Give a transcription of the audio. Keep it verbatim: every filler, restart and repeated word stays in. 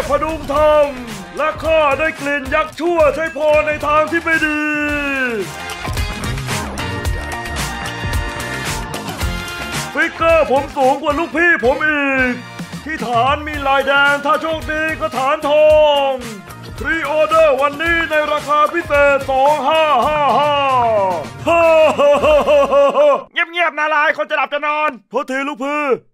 พดุงธรรมและข้าได้กลิ่นยักษ์ชั่วใช้พรในทางที่ไม่ดีฟิกเกอร์ผมสูงกว่าลูกพี่ผมอีกที่ฐานมีลายแดงถ้าโชคดีก็ฐานทองพรีออเดอร์วันนี้ในราคาพิเศษสองห้าห้าห้าเงียบๆนะลายคนจะหลับจะนอนโทษทีลูกพี่